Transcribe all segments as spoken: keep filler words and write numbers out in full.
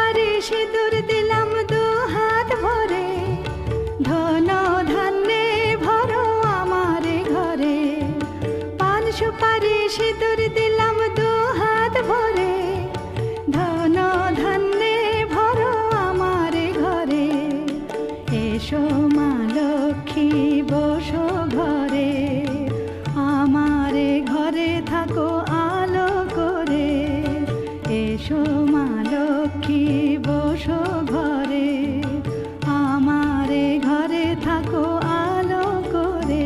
সুপারি সিঁদুর দিলাম দু হাত ভরে, ধন ধান্যে ভরো আমারে ঘরে। পান সুপারি সিঁদুর দিলাম দু হাত ভরে, ধন ধান্যে ভরো আমারে ঘরে। এসো মা লক্ষ্মী বসো ঘরে, আমারে ঘরে থাকো আলো করে। এসো মা লক্ষ্মী বসো ঘরে, আমারে ঘরে থাকো আলো করে।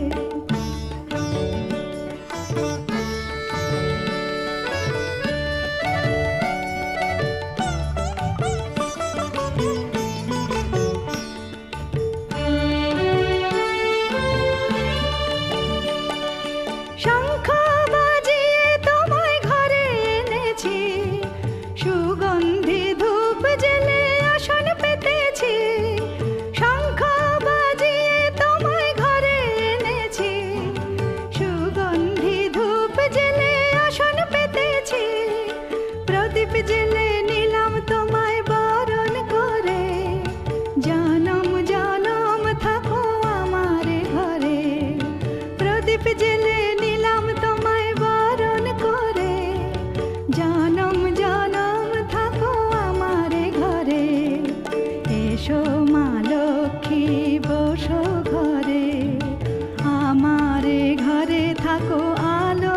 শঙ্খ বাজিয়ে তোমায় ঘরে এনেছি, সুগন্ধি ধূপ জেলে আসন পেতেছি। শঙ্খ বাজিয়ে তোমায় ঘরে এনেছি, সুগন্ধি ধূপ জেলে আসন পেতেছি। প্রদীপ জেলে নিলাম তোমায় বরণ করে, জনম জনম থাকো আমারে ঘরে। প্রদীপ জেলে নিলাম তোমায় বরণ করে, জনম জনম থাকো আমারে ঘরে। এসো মা লক্ষ্মী বসো ঘরে, আমারে ঘরে থাকো আলো